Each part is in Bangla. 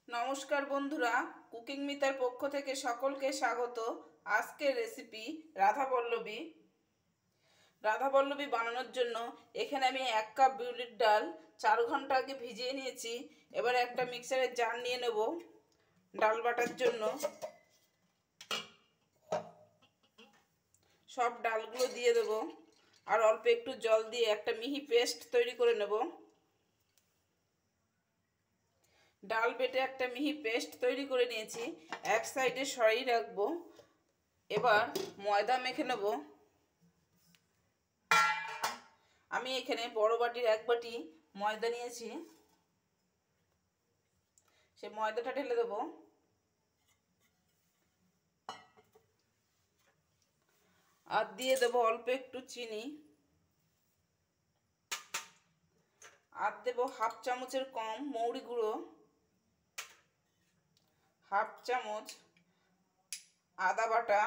নমস্কার বন্ধুরা, কুকিং মিতার পক্ষ থেকে সকলকে স্বাগত। আজকের রেসিপি রাধাবল্লভী বানানোর জন্য এখানে আমি 1 কাপ বিউলির ডাল 4 ঘন্টা আগে ভিজিয়ে নিয়েছি। এবার একটা মিক্সারের জার নিয়ে নেব ডাল বাটার জন্য। সব ডালগুলো দিয়ে দেব আর অল্প একটু জল দিয়ে একটা মিহি পেস্ট তৈরি করে নেব। ডাল বেটে একটা মিহি পেস্ট তৈরি করে নিয়েছি, এক সাইডে সরিয়ে রাখবো। এবার ময়দা মেখে নেব। আমি এখানে বড় বাটির 1 বাটি ময়দা নিয়েছি, সে ময়দাটা ঢেলে দেব। আর দিয়ে দেব অল্প একটু চিনি, আর দেব হাফ চামচের কম মৌরি গুঁড়ো, হাফ চামচ আদা বাটা,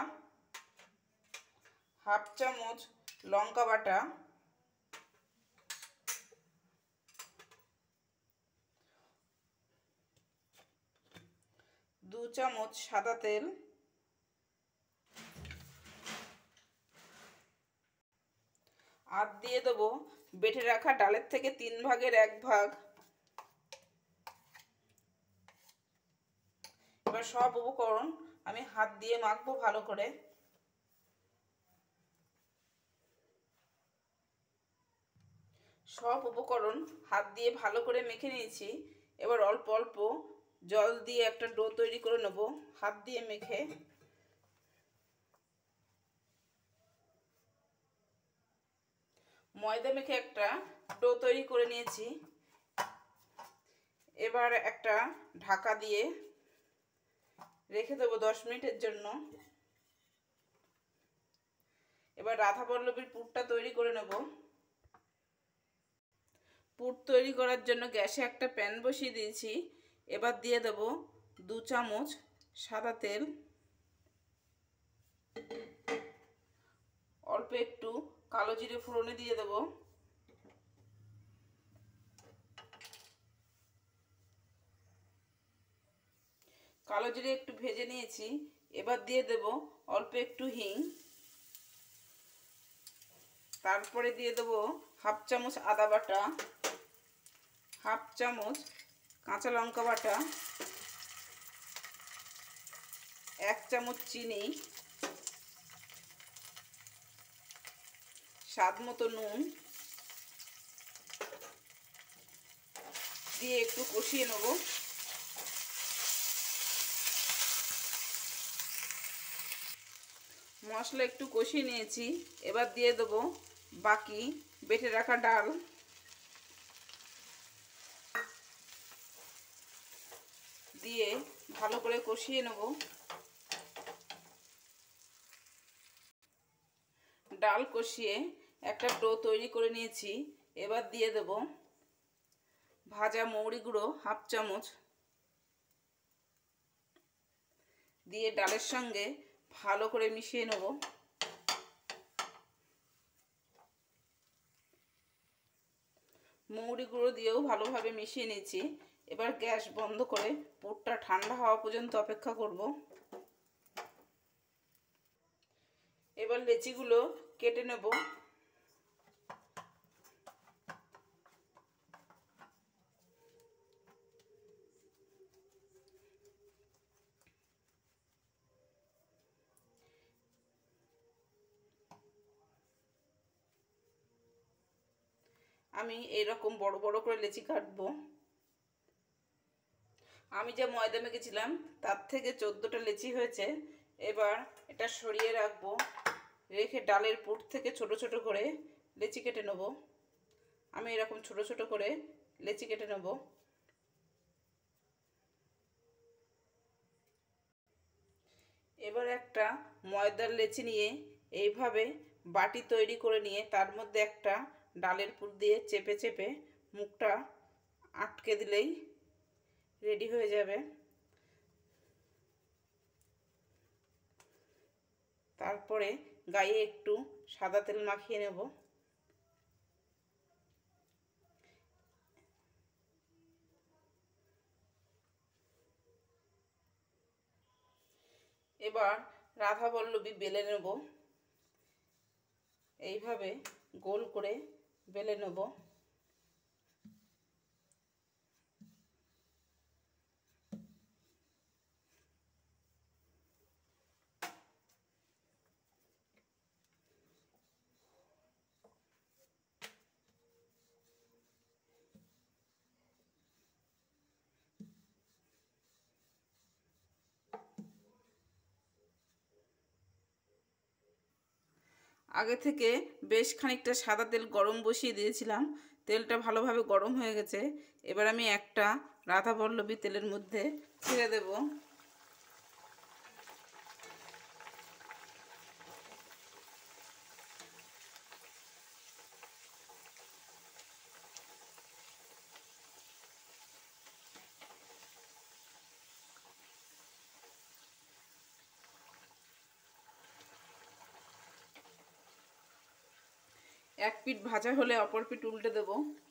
হাফ চামচ লঙ্কা বাটা, 2 চামচ সাদা তেল, আর দিয়ে দেবো বেটে রাখা ডালের থেকে 3 ভাগের 1 ভাগ। এবার সব উপকরণ আমি হাত দিয়ে মাখবো ভালো করে। সব উপকরণ হাত দিয়ে ভালো করে মেখে নিয়েছি। এবার অল্প অল্প জল দিয়ে একটা ডো তৈরি করে নেব হাত দিয়ে মেখে। ময়দা মেখে একটা ডো তৈরি করে নিয়েছি। এবার একটা ঢাকা দিয়ে রেখে দেবো 10 মিনিটের জন্য। এবার রাধাবল্লভীর পুরটা তৈরি করে নেব। পুর তৈরি করার জন্য গ্যাসে একটা প্যান বসিয়ে দিয়েছি। এবার দিয়ে দেব 2 চামচ সাদা তেল, অল্প একটু কালো জিরে ফোড়নে দিয়ে দেব। কালো জিরে একটু ভেজে নিয়েছি। এবার দিয়ে দেব অল্প একটু হিং, তারপরে দিয়ে দেব হাফ চামচ আদা বাটা, হাফ চামচ কাঁচা লঙ্কা বাটা, 1 চামচ চিনি, স্বাদ মতো নুন দিয়ে একটু কষিয়ে নেব। মশলা একটু কষিয়ে নিয়েছি। এবার দিয়ে দেবো বাকি বেটে রাখা ডাল, দিয়ে ভালো করে কষিয়ে নেব। ডাল কষিয়ে একটা ডো তৈরি করে নিয়েছি। এবার দিয়ে দেব ভাজা মৌরি গুঁড়ো হাফ চামচ, দিয়ে ডালের সঙ্গে ভালো করে মিশিয়ে নেব। মৌরি গুঁড়ো দিয়েও ভালোভাবে মিশিয়ে নিয়েছি। এবার গ্যাস বন্ধ করে পুরটা ঠান্ডা হওয়া পর্যন্ত অপেক্ষা করব। এবার লেচিগুলো কেটে নেব। আমি এইরকম বড় বড় করে লেচি কাটবো। আমি যে ময়দা মেখেছিলাম তার থেকে 14টা লেচি হয়েছে। এবার এটা সরিয়ে রাখবো, রেখে ডালের পুর থেকে ছোট ছোট করে লেচি কেটে নেব। আমি এরকম ছোট ছোট করে লেচি কেটে নেব। এবার একটা ময়দার লেচি নিয়ে এইভাবে বাটি তৈরি করে নিয়ে তার মধ্যে একটা ডালের পুর দিয়ে চেপে চেপে মুখটা আটকে দিলেই রেডি হয়ে যাবে। তারপরে গায়ে একটু সাদা তেল মাখিয়ে নেব। এবার রাধাবল্লভী বেলে নেব, এইভাবে গোল করে বেলে নেব। আগে থেকে বেশ খানিকটা সাদা তেল গরম বসিয়ে দিয়েছিলাম, তেলটা ভালোভাবে গরম হয়ে গেছে। এবার আমি একটা রাধাবল্লভী তেলের মধ্যে ছেড়ে দেব। এক পিঠ ভাজা হলে অপর পিঠ উল্টে দেব।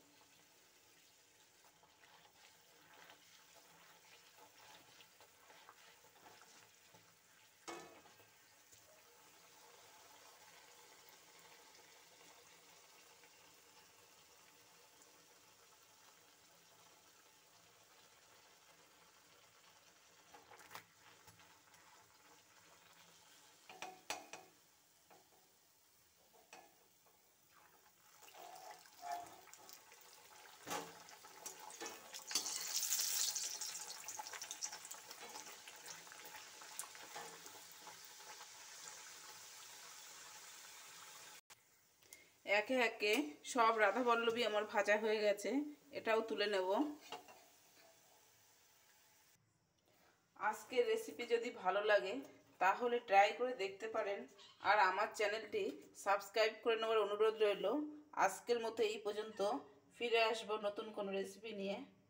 একে একে সব রাধাবল্লভী আমার ভাজা হয়ে গেছে, এটাও তুলে নেব। আজকের রেসিপি যদি ভালো লাগে তাহলে ট্রাই করে দেখতে পারেন, আর আমার চ্যানেলটি সাবস্ক্রাইব করে নেওয়ার অনুরোধ রইল। আজকের মতো এই পর্যন্ত, ফিরে আসবো নতুন কোনো রেসিপি নিয়ে।